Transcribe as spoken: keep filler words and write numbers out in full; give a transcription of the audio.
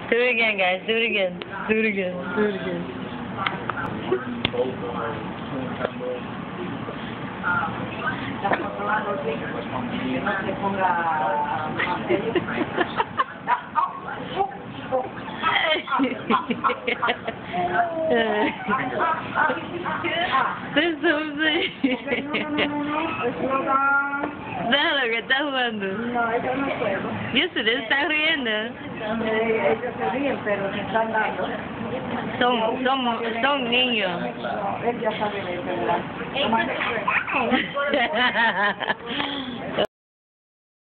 Do it again, guys. Do it again. Do it again. Do it again. Déjalo que está jugando. No, eso no puedo. Yo sé, te estás riendo. Eh, ellos se ríen, pero se están dando. Son, son, son niños. No, él ya sabe de eso, ¿verdad?